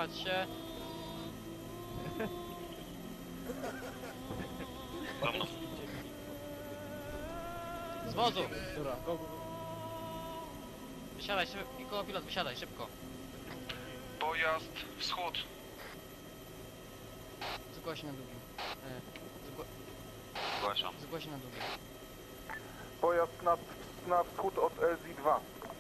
Trzymać się. Dobra. Z wozu! Dobra, go, go, go. Wysiadaj szybko, Nikola pilot, wysiadaj szybko. Pojazd wschód. Zgłoś na długim. Zgłaszam. Zgłoś na długim. Pojazd na wschód od LZ2.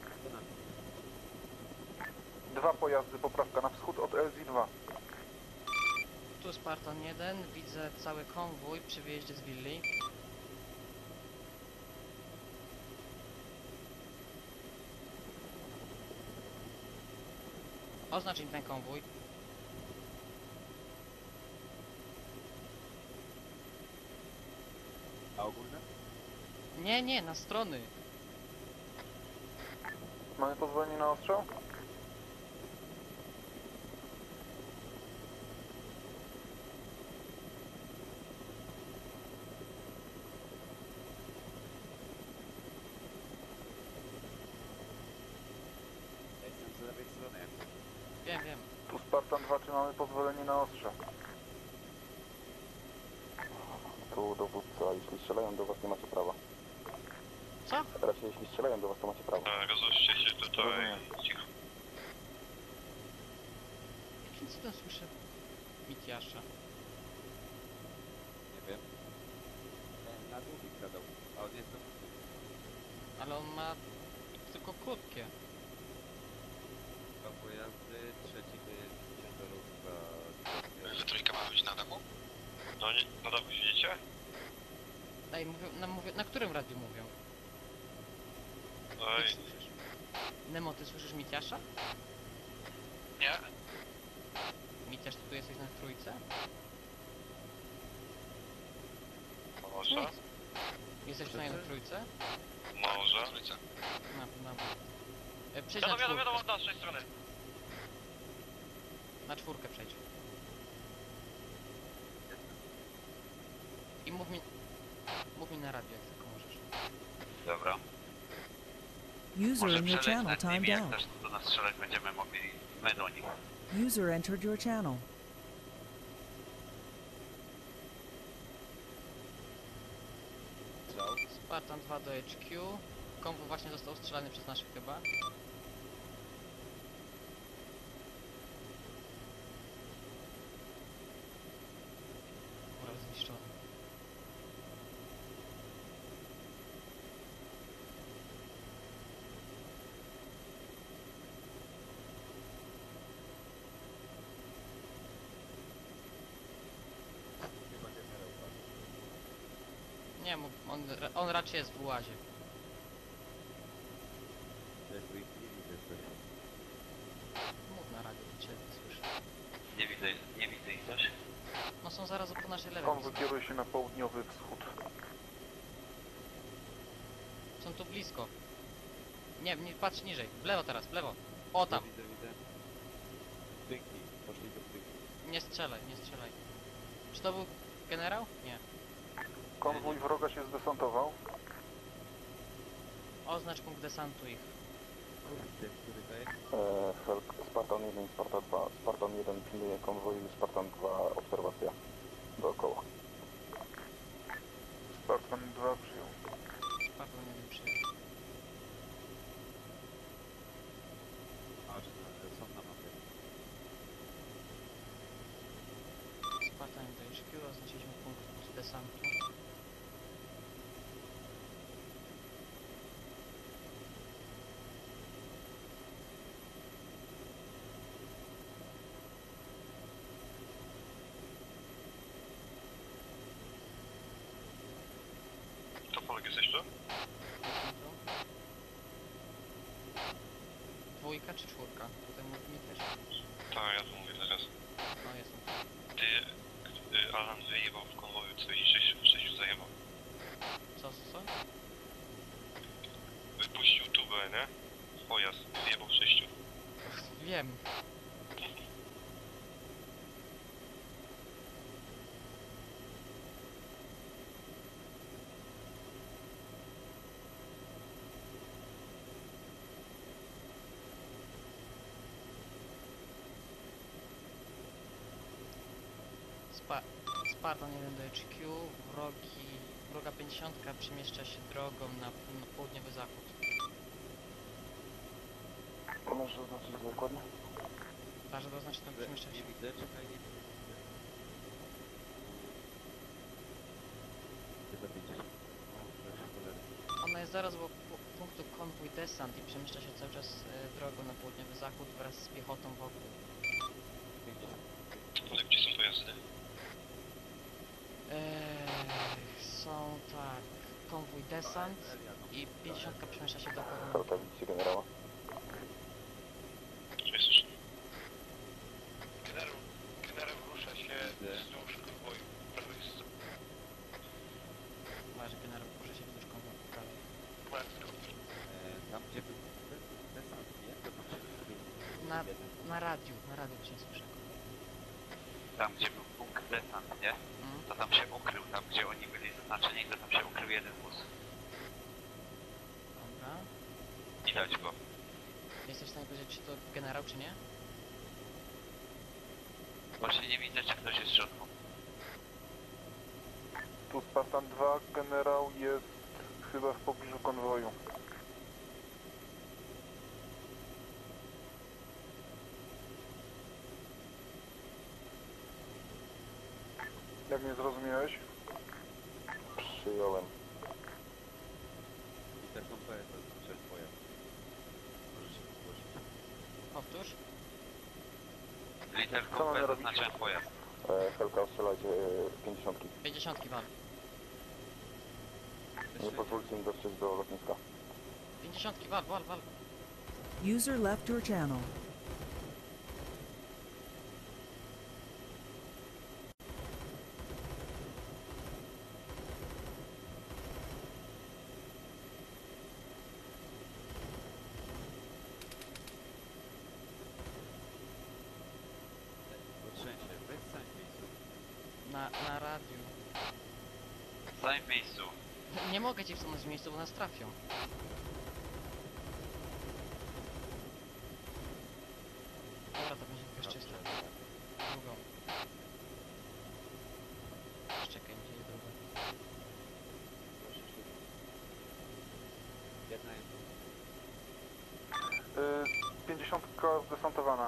Dwa pojazdy, poprawka, na wschód od LZ2. Tu Spartan 1, widzę cały konwój przy wyjeździe z willi. Oznacz im ten konwój. A ogólne? Nie, nie, na strony. Mamy pozwolenie na ostrzał? Ja jestem z lewej strony. Wiem, wiem. Tu Spartan 2, czy mamy pozwolenie na ostrzał? Tu dowódca, jeśli strzelają do was, nie macie prawa. Co? Raczej jeśli strzelają do was, to macie prawo. Rozłóżcie się tutaj. Rozumiem. Cicho. Jakim cudem słyszę Mitiasza? Nie wiem. Na długi kradał. A on jest do... Ale on ma tylko krótkie. Dwa pojazdy, trzeci to jest ciężarówka. Że trójka ma być na dachu? No nie, na dachu widzicie? Ej, mówię, na którym radiu mówią? Oj, Nie słyszysz. Nemo, ty słyszysz Mitiasza? nie. Mitiasz, ty tu jesteś na trójce? Może? Nic. Jesteś tutaj na trójce? Może. Na. Przejdź na czwórkę. Wiadomo, z naszej strony. Na czwórkę przejdź. I mów mi na radio, jak tylko możesz. Dobra. User in your channel timed jak out. też do nas strzelać będziemy mogli my do nich. User entered your channel. Strzał. Spartan 2 do HQ. Konwój właśnie został strzelany przez naszych chyba. Oraz zniszczony. Chyba generał padł. Nie, on raczej jest w łazie. Też tu ich nie widzę coś. Mów na radio, to cię słyszę. Nie widzę ich coś. No są zaraz po naszej lewej. Konwój kieruje się na południowy wschód. Są tu blisko. Nie, patrz niżej. W lewo teraz, w lewo. O tam. Widzę, widzę. Dynki. Poszli do dynki. Nie strzelaj, nie strzelaj. Czy to był generał? Nie. Konwój wroga się zdesantował. Oznacz punkt desantu ich. Ten, który to jest? Spartan 1, Spartan 2. Spartan 1 pilnuje konwój, Spartan 2 obserwacja dookoła. Spartan 2 przyjął. Spartan nie wiem przyjął. A, że są na mapie. Spartan do HQ, oznaczyliśmy punkt desantu. To Polek jesteś tu? Dwójka czy czwórka? Tutaj mówi mi też. Tak, ja tu mówię teraz. No jestem. Ty, Alan wyjebał w konwoju, co i 6 zajebał. Co? Wypuścił tubę, nie? W pojazd, wyjebał 6. Wiem. Spartan 1 do HQ, wroga 50 przemieszcza się drogą na południowy zachód. Możesz zaznaczyć dokładnie? Dasz zaznaczyć tam przemieszcza Nie się. widzę, czekaj, nie widzę. Gdzie to widzisz? O, przecież cholera. Ona jest zaraz obok punktu konwój desant i przemieszcza się cały czas drogą na południowy zachód wraz z piechotą wokół. 50. Ale gdzie są pojazdy? Są tak, konwój desant i 50 przemieszcza się dokładnie. Helka, widzicie generała? Cześć, słyszę. Generał rusza się wzdłuż konwoju. Prawej strony. Uważaj, generał proszę się wzdłuż konwoju po prawej. Tam gdzie był desant, nie? To tam się zrobił jeden. Na radiu cię słyszę. Tam gdzie był punkt desant, nie? To tam się ukrył, tam gdzie oni byli zaznaczeni, to tam się ukrył jeden wóz. Dobra. Widać go. Jesteś w stanie powiedzieć, czy to generał, czy nie? Właśnie nie widzę, czy ktoś jest w środku. Tu Spartan 2, generał jest chyba w pobliżu konwoju. Jak mnie zrozumiałeś? Przyjąłem. Literką P to znaczy pojazd. Możesz się zgłosić. Powtórz. Co Literką mamy P robić? zaznaczam pojazd. Helka, strzelajcie 50. 50 wal. Nie pozwólcie im dotrzeć do lotniska. 50 wal. User left your channel. Potrzęsie, weź stań w miejscu. Na radiu. Stań w miejscu. Nie mogę ci wsunąć w miejscu, bo nas trafią. Dobra, to będzie tylko czysto. Drugą. Czekaj, gdzie jest druga? Proszę się. Jedna jest. 50 zdesantowana.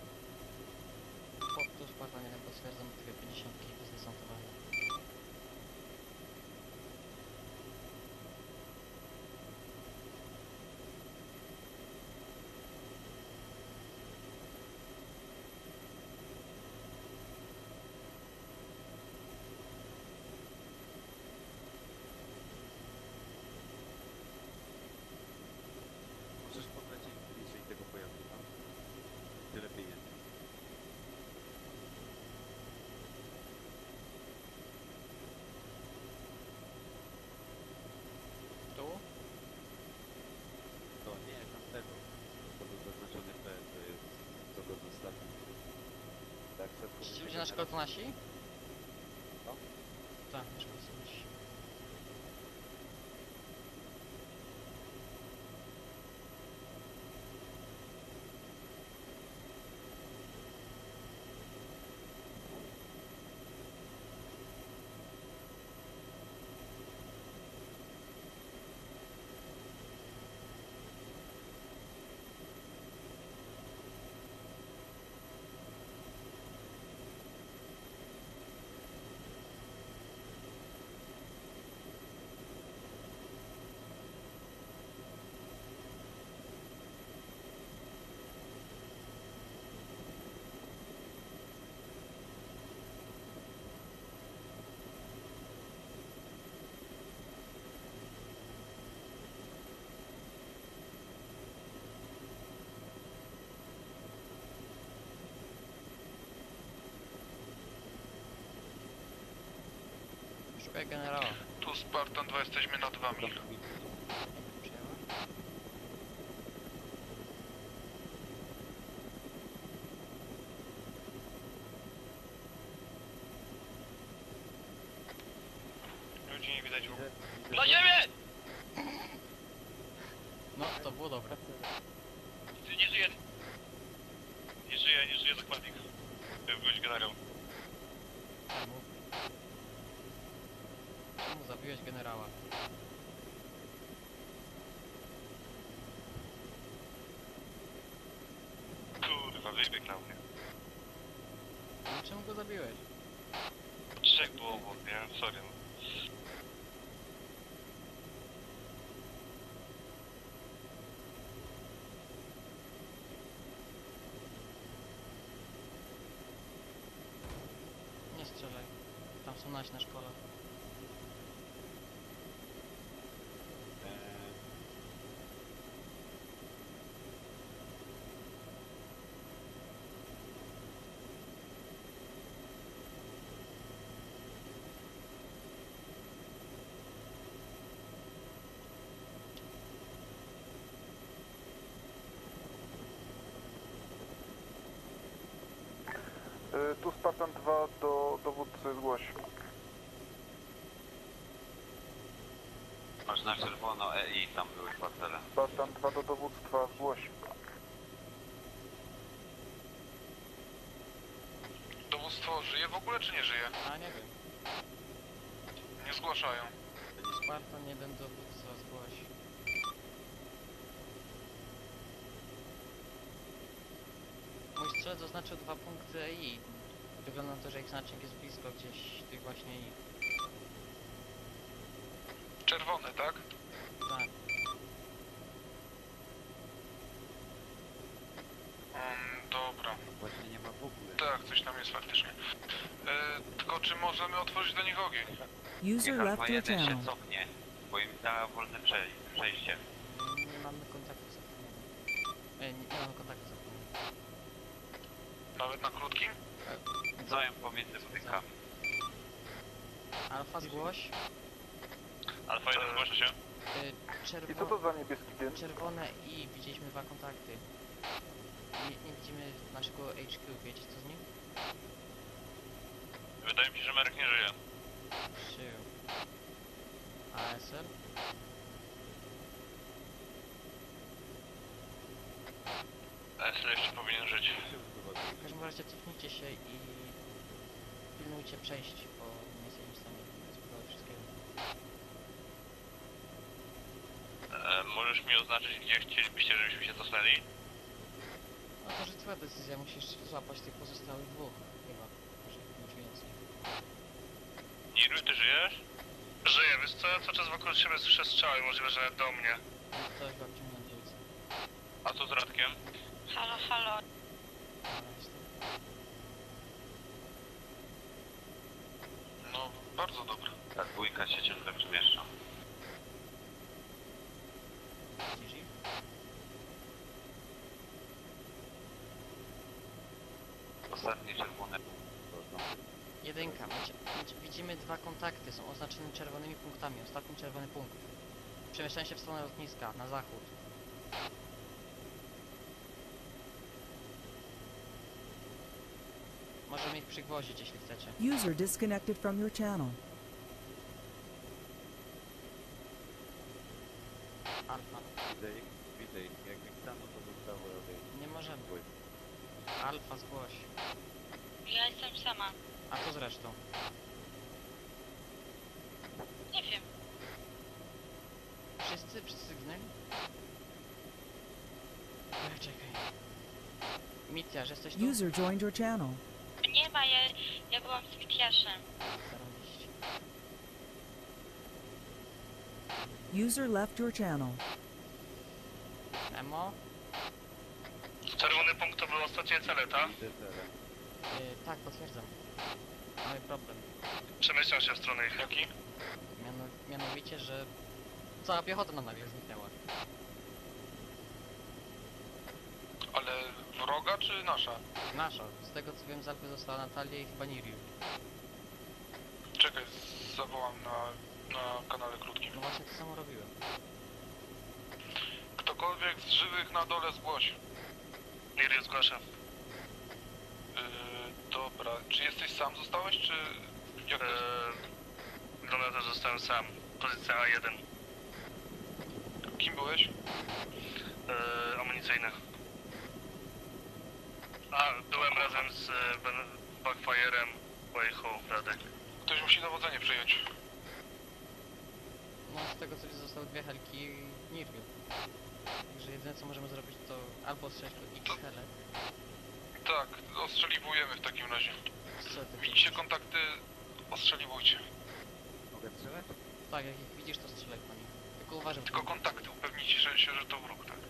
Powtórz Spartan 1, potwierdzam, dwie 50 zdesantowane. Możesz podlecieć bliżej tego pojazdu tam. Ty lepiej jest. Tu? To nie, tamtego. To był zaznaczony P, to jest co go zostawił. Tak, szybko. Ci ludzie na szkole to nasi? Co? Tak, na szkole są nasi. Szukaj generała. Tu Spartan 2, jesteśmy na 2 mil. Przyjęła? Ludzi nie widać w ogóle. Dla ziemię! No, to było dobre. Nie żyje. Nie żyje zakładnik. Byłeś generał. zabiłeś generała. Kurwa, wybiegł na mnie. No czemu go zabiłeś? Trzech było obok, nie? Sorry. Nie strzelaj. Tam są nasi na szkole. Tu Spartan 2 do dowódcy zgłoś. Masz na czerwono EI, tam były dwa cele. Spartan 2 do dowództwa zgłoś. Dowództwo żyje w ogóle czy nie żyje? A nie wiem. Nie zgłaszają. Spartan 1 dowódca zgłoś. Mój strzelec zaznaczył 2 punkty EI. Wygląda na to, że ich znacznik jest blisko gdzieś tych właśnie EI. Czerwony, tak? Tak. Dobra. Właśnie nie ma w ogóle. Tak, coś tam jest faktycznie. Tylko czy możemy otworzyć do nich ogień? User Niech left Alfa your 1 się channel. cofnie, bo im da wolne przejście. Nie mamy kontaktu z Afronem. Nie mamy kontaktu z Afronem. Nawet na krótkim? Stoją pomiędzy budynkami. Alfa zgłoś. Alfa 1 zgłasza się. I co to za niebieski dzień? Czerwone i widzieliśmy 2 kontakty. Nie widzimy naszego HQ, wiecie co z nim? Wydaje mi się, że Merek nie żyje. Przyjął. ASL? SL jeszcze powinien żyć. W każdym razie cofnijcie się i pilnujcie przejść, bo nie jesteśmy w stanie spróbować wszystkiego. Możesz mi oznaczyć, gdzie chcielibyście, żebyśmy się cofnęli? No to, że twoja decyzja, musisz złapać tych pozostałych 2 chyba, może być więcej. Niru, ty żyjesz? Żyję, wiesz co? Ja cały czas wokół siebie słyszę strzały, możliwe, że do mnie. Ktoś babcią na dwójce. A co z Radkiem? Halo, halo. No, bardzo dobra. Ta dwójka się ciągle przemieszcza. Widzisz ich? Ostatnie czerwone. Jedynka. Widzimy 2 kontakty, są oznaczone czerwonymi punktami. Ostatni czerwony punkt. Przemieszczają się w stronę lotniska, na zachód. Możemy ich przygwoździć, jeśli chcecie. User disconnected from your channel. Alfa. Widzę ich. Jak mi staną, to zostało odejść. Nie możemy. Alfa zgłoś. Ja jestem sama. A co z resztą? Nie wiem. Wszyscy zginęli? Ej, czekaj. Mitiarz, jesteś tu? User joined your channel. Nie ma, ja byłam z Mitiaszem. Zarobiście. User left your channel. Emo? Czerwony punkt to były ostatnie cele, tak? Widzę cele. Tak, potwierdzam. Mamy problem. Przemieszczam się w stronę ich. Jaki? Mianowicie, że cała piechota nam nagle zniknęła. Ale wroga czy nasza? Nasza. Z tego co wiem, z Alpy została Natalia i chyba Niriu. Czekaj, zawołam na kanale krótkim. No właśnie to samo robiłem. Ktokolwiek z żywych na dole zgłoś. Niri zgłasza. Dobra, czy jesteś sam zostałeś, czy... Jak Wygląda to, że zostałem sam. Pozycja A1. Kim byłeś? Amunicyjny. A, byłem razem z Backfire'em Wayhoe, Radek. Ktoś musi dowodzenie przyjąć. No z tego co widzę zostały 2 helki i Niryu. Także jedyne co możemy zrobić to albo strzelić po X hele. Tak, ostrzeliwujemy w takim razie. Strzelę Widzicie kontakty, ostrzeliwujcie. Mogę strzelać? Tak, jak ich widzisz to strzelaj po nich. Tylko uważaj. Tylko kontakty, upewnijcie się, że to wróg, tak?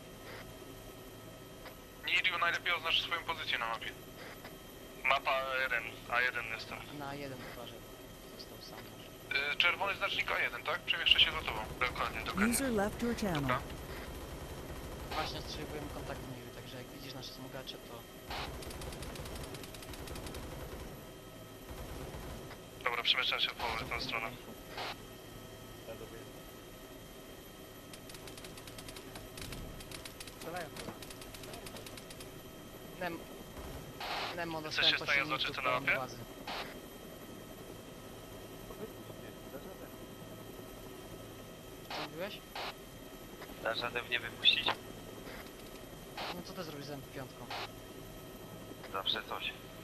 Niryu, najlepiej oznacz swoją pozycję na mapie. Mapa A1, A1 jestem. Na jeden uważaj, bo został sam. Czerwony znacznik A1, tak? Przemieszczę się za tobą. Dokładnie, dokładnie. User left your channel. Dobra. Właśnie strzeliwujemy kontakt Niryu, także jak widzisz nasze smugacze to... Dobra, przemieszczam się w tą stronę. Strzelają. Nemo Chcesz dostałem się po stanie silniku zobaczyć to z na pełen mapie? władzy. Co mówiłeś? Dasz radę mnie wypuścić? No co ty zrobisz z MP5? Zawsze coś.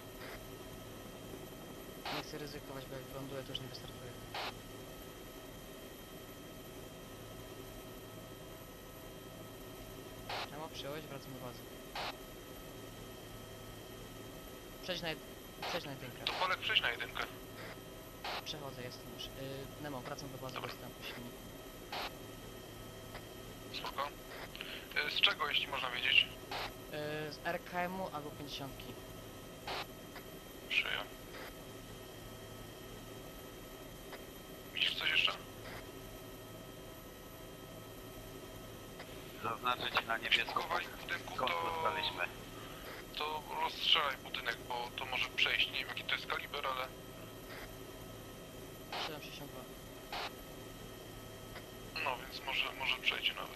Nie chcę ryzykować, bo jak ląduję to już nie wystartuje. Nemo, przyjąłeś? Wracam do bazy. Przejdź na jedynkę. To Polek, przejdź na jedynkę. Przechodzę, jestem już. Nemo, wracam do bazy, Dobra. dostałem po silniku. Spoko. Z czego, jeśli można wiedzieć? Z RKM-u albo 50. Przyjął. Widzisz coś jeszcze? Zaznaczę ci na niebiesko, Schowaj w budynku, skąd to... dostaliśmy. To rozstrzelaj budynek, bo to może przejść. Nie wiem jaki to jest kaliber, ale... 762. No, więc może przejdzie nawet.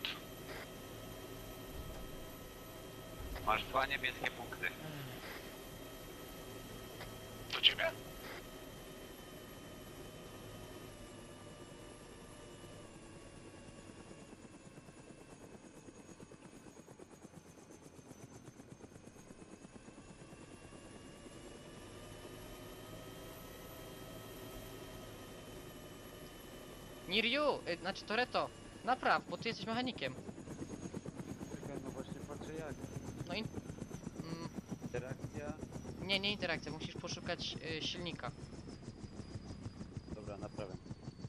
Masz 2 niebieskie punkty. Do ciebie? Niryu! Znaczy Toretto! Napraw, bo ty jesteś mechanikiem. Czekaj, no właśnie patrzę jak. No i... Interakcja. nie interakcja, musisz poszukać silnika. Dobra, naprawiam.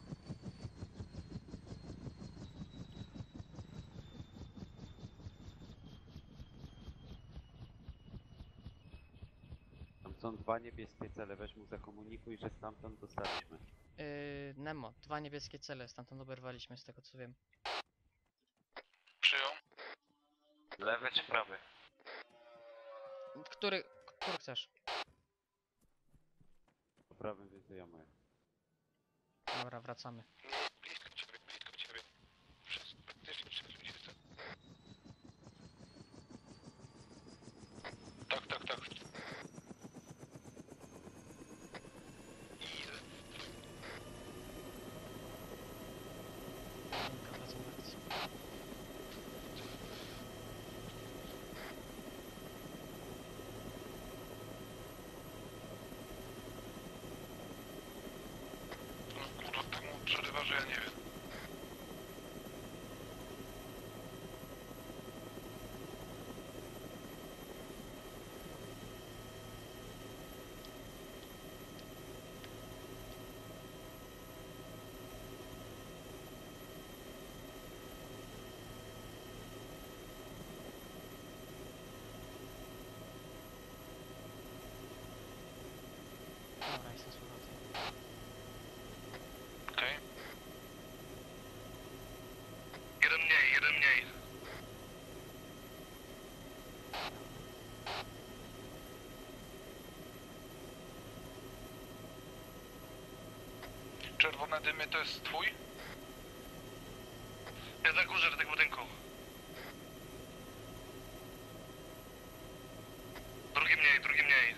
Tam są 2 niebieskie cele, weź mu zakomunikuj, że stamtąd dostaliśmy. Nemo, 2 niebieskie cele, stamtąd oberwaliśmy z tego co wiem. Przyjął. Lewy czy prawy? Który chcesz? Po prawym więcej ja moja. Dobra, wracamy. Blisko ciebie, blisko ciebie. Praktycznie przez ulicę. Tak, tak, tak. Jedynka, wracam do akcji. No, kurwa, tak mu przerywa, że ja nie wiem. Dobra, jestem z powrotem. Okej. Jeden mniej, jeden mniej. Czerwone dymy to jest twój? Ja na górze do tego budynku. Drugi mniej, drugi mniej.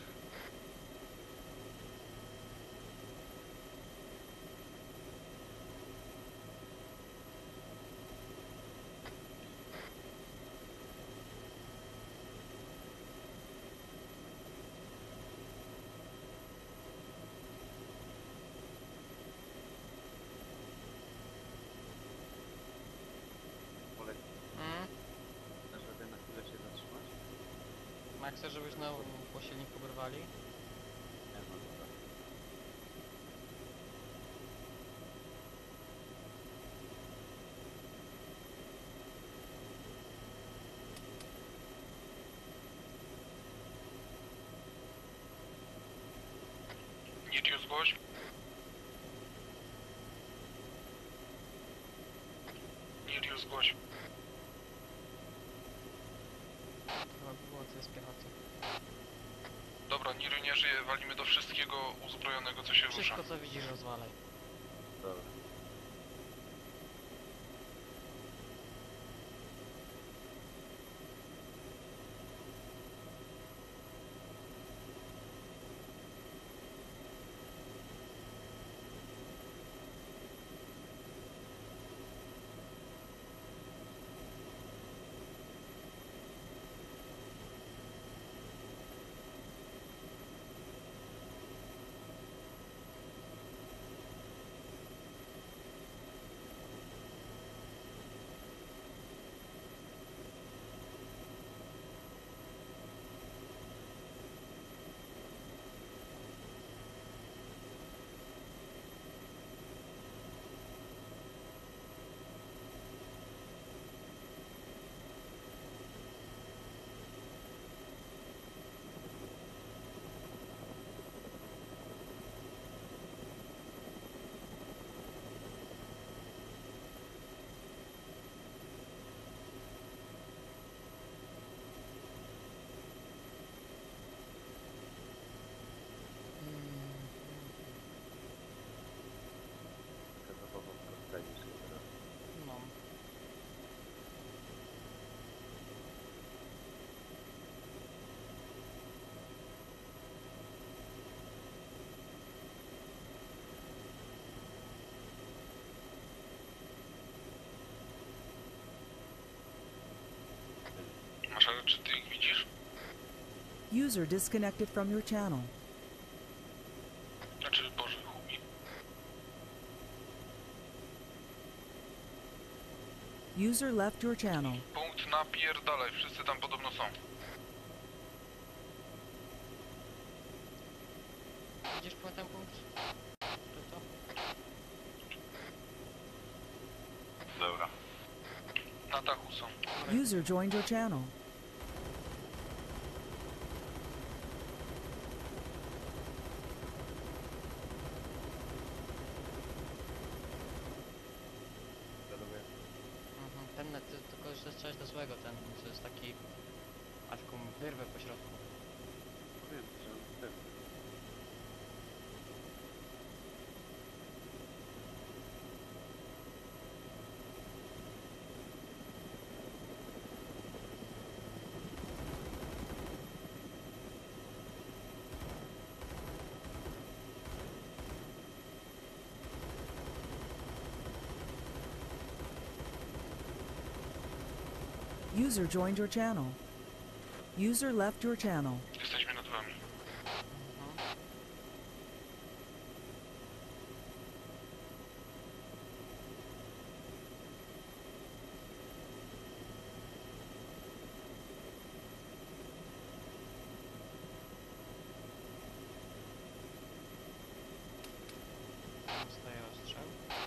A chcesz, żebyś znowu po silniku wyrwali? Nie no, dobra. Niriu zgłoś. Niriu zgłoś. Chyba było co jest piechoty. Dobra, Niriu nie żyje, walimy do wszystkiego uzbrojonego, co się rusza. Wszystko co widzisz rozwalaj. Dobra. Taka zabawa w Crossfire się teraz. No. Maszale, czy ty ich widzisz? User disconnected from your channel. Znaczy, Boże, Humi. User left your channel. Punkt napierdalaj, wszyscy tam podobno są. Widzisz ten punkt? Czy to? Dobra. Na dachu są. User joined your channel. Wiadomo, Mhm. Ten net, tylko że strzelać do złego, ten co jest taki... A taką wyrwę po środku. wiem, że on w tym. User joined your channel. User left your channel. Jesteśmy nad wami. Mhm. Dostaję ostrzał.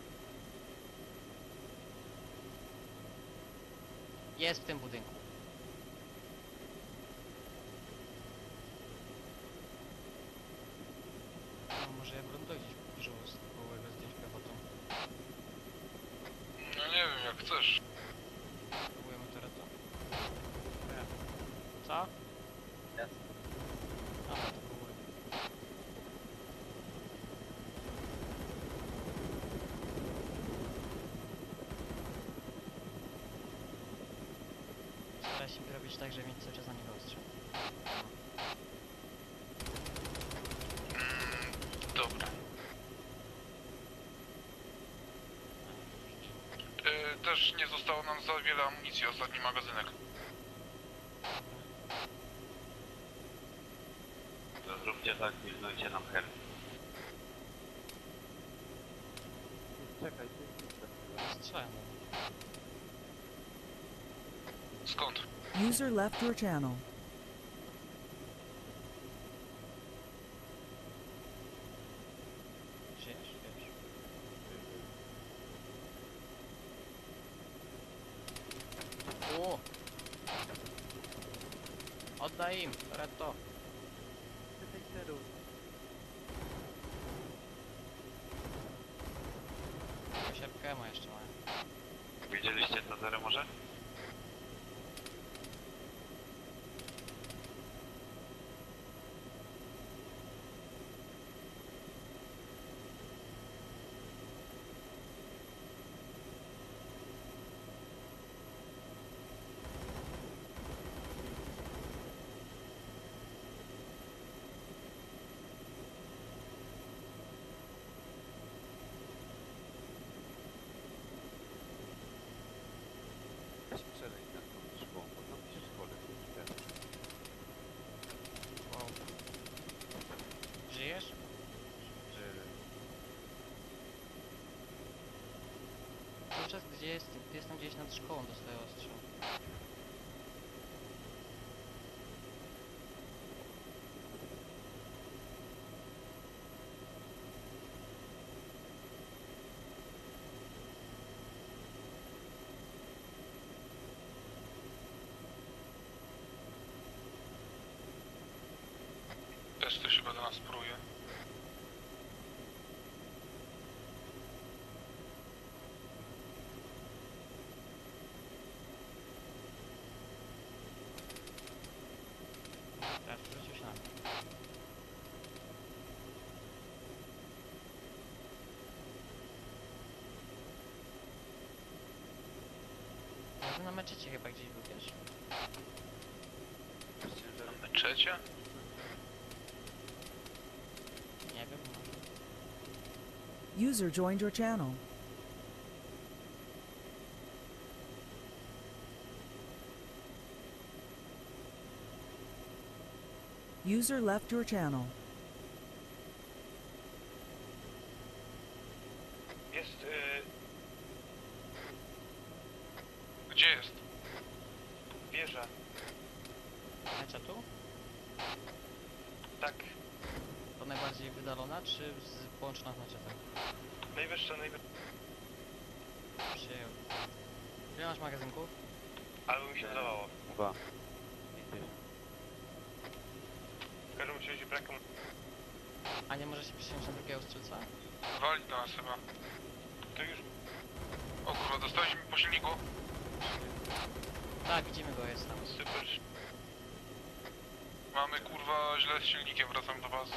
Jest w tym budynku. No, może ja będę gdzieś żył z kołego zdjąć piechotą. No nie wiem, jak chcesz. Próbujemy teraz to. Co? Jasne. A, to próbuję. Staraj się robić tak, żeby mieć cały czas na niego ostrzał. Dobra. Też nie zostało nam za wiele amunicji, ostatni magazynek. To zróbcie tak, pilnujcie nam her. Czekaj, ty jest chwilę. Strzałem. Skąd? User left your channel. Oddaj im, Toretto. Siepkę ma jeszcze mają. Widzieliście to zero może? Weź przelej na tą szkołą, bo tam przy szkole są drzwi. Wow. Żyjesz? Że Cały czas jestem gdzieś nad szkołą, dostaję ostrzał. Też ktoś chyba do nas pruje. Teraz przerzucił się na mnie. Ja bym na meczecie chyba gdzieś był, wiesz? Na meczecie? Nie wiem, może. User joined your channel. User left your channel. Jest, Gdzie jest? Wieża. Meczetu? Tak. To najbardziej wydalona, czy połączona z meczetem? Najwyższa, najwyższa. Przyjął. Ile masz magazynków? Ale mi się zdawało. 2. W każdym razie brakiem. A nie może się przyjąć na drugiego strzelca? Wali do nas chyba. To już... O kurwa, dostałeś mi po silniku? Tak, widzimy go, jest tam. Super. Mamy kurwa źle z silnikiem, wracam do bazy.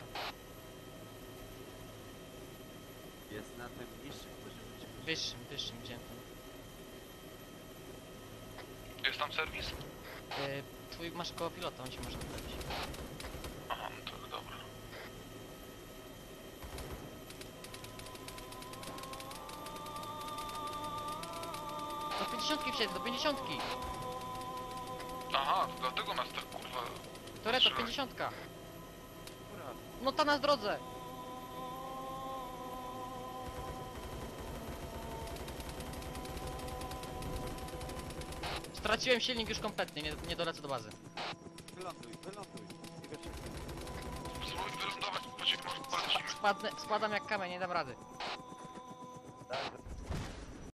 Jest na tym niższym poziomie. Wyższym, gdzie ten. Jest tam serwis? Twój masz koło pilota, on ci może wybrać. Aha, no to dobra. Do 50 wsiedź, do 50! Aha, to dlatego nas tak kurwa... Toretto, Strzelaj. 50! No ta na drodze! Straciłem silnik już kompletnie, nie dolecę do bazy. Wyląduj. Nie wiesz, Spróbuj wylądować, poczekaj, może polecimy. Spadam jak kamień, nie dam rady.